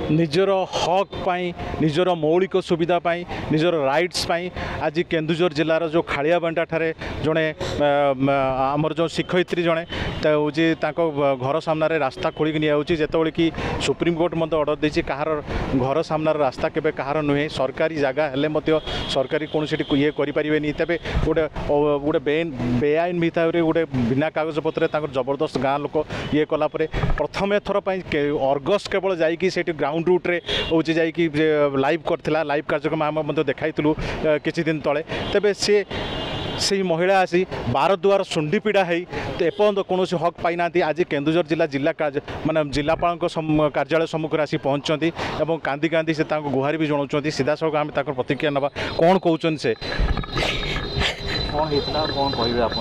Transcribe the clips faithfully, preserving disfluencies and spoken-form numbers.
निजर हक पाई निजर मौलिक सुविधा पाई निजर राइट्स पाई आज केन्दुझर जिलार जो खाड़ियाबांटा ठारे जड़े आमर जो शिक्षयित्री जड़े हूँ घर सामने रास्ता खोलिक नियाऊँगी कि सुप्रीमकोर्ट मत अर्डर देती कहार घर सामने रास्ता केबे कहार नुहे सरकारी जगह हेले सरकारी कौन ये करें तेरे गोटे गोटे बेन बेआईन भितर गोटे बिना कागज पत्र जबरदस्त गाँ लोक ये कलापर प्रथम थर अर्गस केवल जाकि ग्राउंड रूट्रे हूँ जा लाइव करथिला लाइव कार्यक्रम आम देखाइलु किछि दिन तले तेबे से से महिला आसी बार दुआर सुंडी पीड़ा है एपर्त कौन हक पाई ना आज केन्दुझर जिला जिला माने जिलापाल कार्यालय सम्मुखें आसी पहुँचती और कांदी कांदी से गुहारी भी जनाऊँ सीधा सड़क आम प्रतिक्रिया नवा कौन कहते से कौन होता कौन कहे आप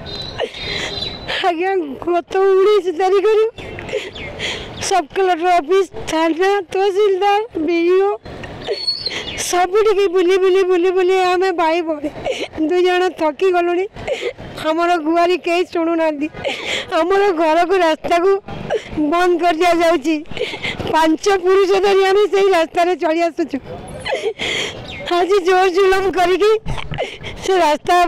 आज्ञा गत उन्नीस तारीख सब कलेक्टर ऑफिस थाना तहसीलदार बीडीओ सबुठी बुली बुली बुली बुली आम भाई बड़े दुई जन थकी गलु आमर गुआरी कहीं शुणुना आमर घर को रास्ता को बंद कर दिया जाउची पांच पुरुष धरी आम से रास्तार चली आसुचु आज जोर जुलम करी से रास्ता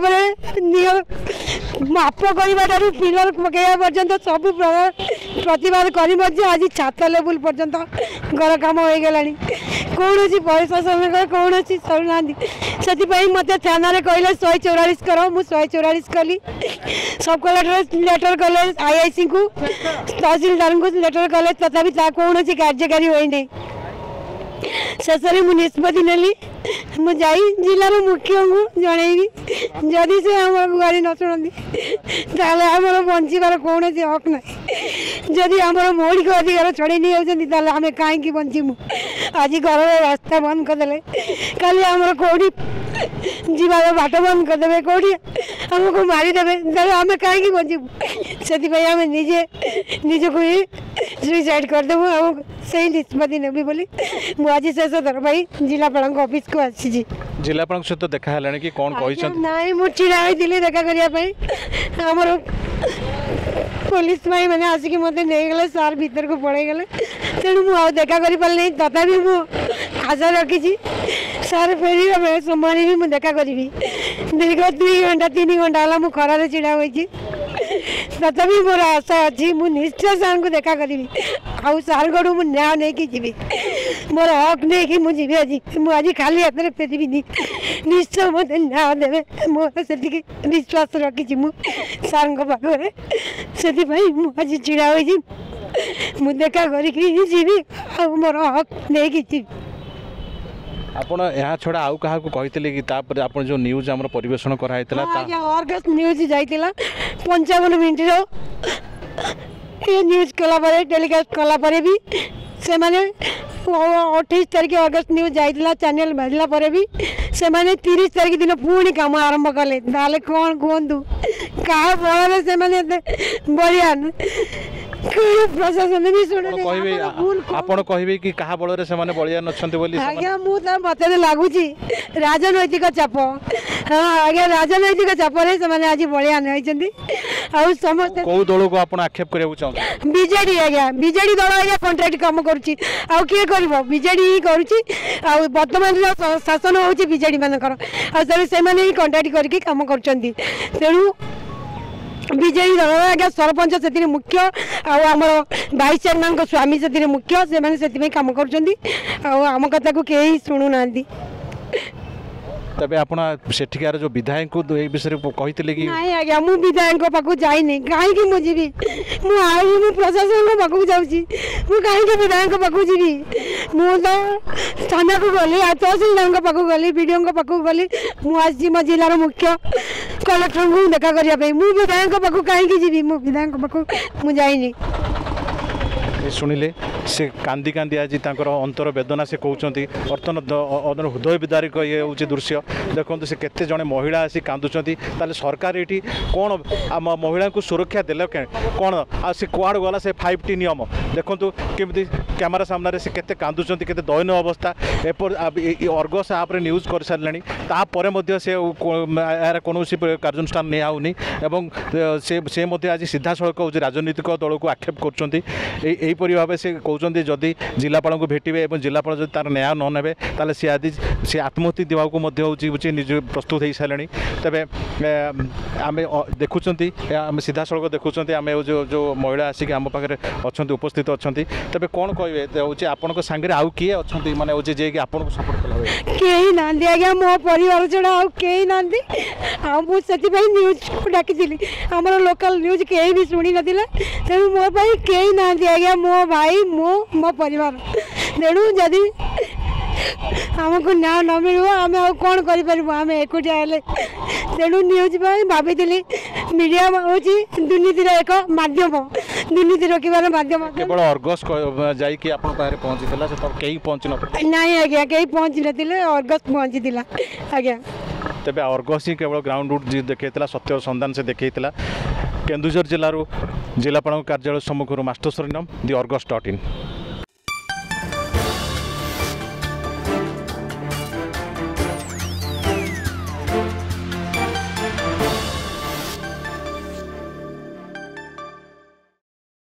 माप कर पिलर पकड़ा पर्यंत सब प्रतिवाद कर आज छात लेवल पर्यंत घर कम हो गला कौन प्रशासन कौन शुणुना से मत थाना कहले शहे चौरालीस कर मुझे शहे चौरालीस कली सब कलेक्टर लेटर कले आईआईसी को तहसीलदार को लेटर कले तथापि कौन कार्यकारी होना शेष में निष्पत्ति नेली मुझे जिलार मुख्य को जनईबी जदि से आम गुआरी न शुणती आमर बचार कौन हक ना जदि आम मौलिक अधिकार छड़े नहीं आम कहीं बचीमु आज घर रास्ता बंद करदे खाली आमर कौटी जीवार बाट बंद करदे कौटी आमको मारिदेवे आम कहीं बचीमु से आम निजे निजक ही सुइसाइड करदेबू आम से निष्पत्ति नेबी बोली मुझे शेष थर भाई जिलापाल ऑफिस को आसी जिलापाल सहित देखा है कि कौन कही नाई मुझे छिड़ा होती देखा करने आमर पुलिस भाई मैंने आसिक मत नहीं गले सार भीतर को पड़े गले तेणु मुझे देखा कर पारे तथापि मु आशा रखी सार फेर समय भी मुझे देखा करी दीर्घ दुई घंटा तीन घंटा है मुझे खरार छिड़ा होती तथापि मोर आशा अच्छी मुझे निश्चय सार को देखा करी आउ सार को मुझे न्याय नहीं जी मोर हक नहीं कि मुझे आज मुझे खाली हाथ में फेरबी निश्चय मत न्याय देवे मोर से विश्वास रखी सार पाखे से आज छिड़ा मुझे देखा करी मोर हक नहीं जी आपण यहाँ छड़ा आउ क्या कहते कि तापर आपण जो न्यूज आम परिवेशन कराई अर्गस न्यूज जाइला पंचावन मिनट ये न्यूज कलापर टेलीकास्ट कलापर भी से माने अठाईस तारीख अगस्त न्यूज जाइला चैनल भेजला भी से माने तीस तारीख दिन पुणी काम आरंभ कले ताले कौन कहतु क्या बल से बढ़िया प्रशासन भी शुणे आपण कहबे कि कहा बल से माने बलियान अछंती बोली आज्ञा मु त मते लागुची राजनैतिक चाप हां आज्ञा राजनैतिक चाप रे से माने आज बलियान होइचंती आ समस्त को दल को आपण आक्षेप करियो चाहत बीजेडी आज्ञा बीजेडी दल आज्ञा कॉन्ट्रैक्ट काम करूची आ के करबो बीजेडी ही करूची आ वर्तमान शासन होची बीजेडी मानकर आ से माने ही कॉन्ट्रैक्ट करके काम करचंती तेणु बीजेडी दल आज्ञा सरपंच से मुख्य आम भाइस चेयरमैन स्वामी से मुख्य से कम करम कथा को कहीं शुणुना तबे आपण सेठिकार जो विधायक को ए विषय कहितले कि नहीं आज्ञा मु विधायक पाखु जाइनी कहीं कि मु जीवी मु आ मु प्रशासन पाखु जाउची मु कहीं कि विधायक पाखु जीवी मु तो थाना को गली तहसीलदार पाखु गली बीडीओ पाखु गली मु आज मो जिलार मुख्य कलेक्टर को देखा करने मु विधायक पाखु कहीं जीवी मु विधायक पाखु मु जाइनी शुणिले से कांदी कांदी आज अंतर वेदना से कहते बर्तमान हृदय विदारक ये हूँ दृश्य देखो से केते जड़े महिला आसी कांदुंट ताले सरकार ये कौन आम महिला को सुरक्षा देले कौन आ से कुआड़ गला से फाइव टी नियम देखो केमती कैमेरा सामने से केते कांदुंट केते दयनीय अवस्था एपर अर्गस आप न्यूज कर सारे तापर से यार कौन कार्यानुष्ठान नियाऊनी से से आज सीधा सड़क हूँ राजनीतिक दल को आक्षेप कर यहीपरि भाव से कहते जदि जिलापाल को भेटे और जिलापाल जो तार न्याय न ने ताले सी आदि सी आत्महत्या देवाक हूँ निज प्रस्तुत हो सारे तेरे आम देखुं आम सीधा सड़क देखुं आम जो जो महिला आसिक आम पाखे अच्छा उपस्थित अच्छा तेरे कौन कहे हूँ आपण सागर आउ किए अच्छा मानते हूँ जे कि आपको सपोर्ट कला कहीं ना आज्ञा मो परिवार छड़ा आउ कहीं ना मुझे न्यूज को डाकी आमर लोकल न्यूज कहीं भी शुणी ना तेणु मो कहीं ना आज्ञा मो भाई मो मो परिवार तेणु जदि आमको न्याय न मिल आम आ कौन करें एकुटिया हेले तेणु न्यूज भाभी मीडिया हूँ दुर्नीतिर एक मध्यम दुर्नीति रोकबार मध्यम केवल अर्गस जाइए पहुँची कहीं पहुँची न ना आज्ञा कहीं पहुँची ना अर्गस पहुँची आज्ञा तेज अर्गस ही केवल ग्राउंड रूट जी देखा सत्य सन्धान से देखा केन्दुझर जिलूर जिलापाल कार्यालय सम्मुख मास्टर सरीनम दि अर्गस डट इन।